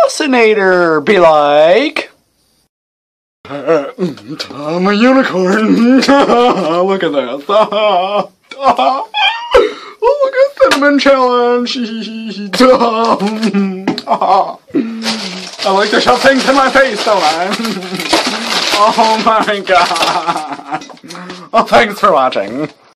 Bossinater Be Like. I'm a unicorn. Look at this. Oh, look at Cinnamon Challenge. I like to shove things in my face, don't I? Oh my god. Well, thanks for watching.